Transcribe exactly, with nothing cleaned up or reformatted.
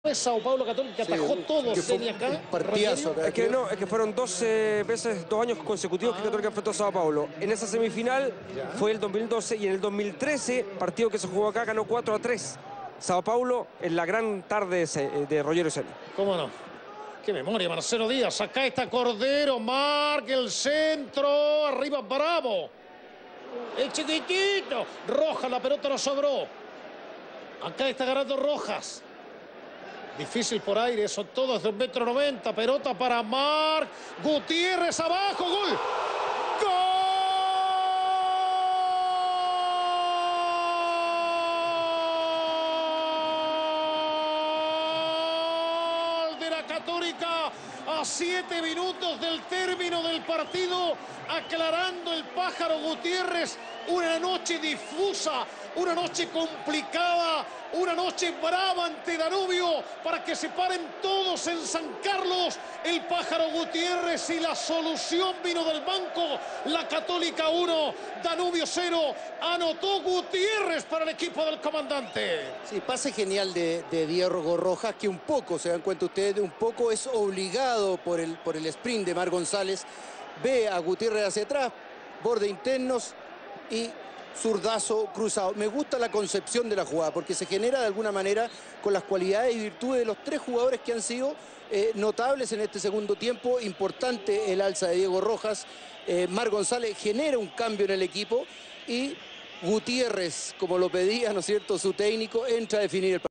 Sao Paulo Católica que atajó sí, todo, que fue Ceni acá. un partidazo. Es que no, es que fueron doce veces, dos años consecutivos que Católica enfrentó a Sao Paulo. En esa semifinal Ya. fue el dos mil doce y en el dos mil trece, partido que se jugó acá, ganó cuatro a tres. Sao Paulo en la gran tarde de Rogerio Ceni. ¿Cómo no? Qué memoria, Marcelo Díaz. Acá está Cordero, marca el centro. Arriba Bravo. El chiquitito. Rojas, la pelota no sobró. Acá está ganando Rojas. Difícil por aire, son todos de un metro noventa. Pelota para Marc Gutiérrez abajo. Gol. Gol de la Católica a siete minutos del término del partido. Aclarando el pájaro Gutiérrez. Una noche difusa, una noche complicada, una noche brava ante Danubio para que se paren todos en San Carlos. El pájaro Gutiérrez y la solución vino del banco. La Católica uno, Danubio cero. Anotó Gutiérrez para el equipo del comandante. Sí, pase genial de, de Diego Rojas, que un poco, se dan cuenta ustedes, un poco es obligado por el, por el sprint de Mar González. Ve a Gutiérrez hacia atrás, borde internos y zurdazo cruzado. Me gusta la concepción de la jugada porque se genera de alguna manera con las cualidades y virtudes de los tres jugadores que han sido eh, notables en este segundo tiempo. Importante el alza de Diego Rojas. Eh, Mar González genera un cambio en el equipo y Gutiérrez, como lo pedía, ¿no es cierto?, su técnico, entra a definir el partido.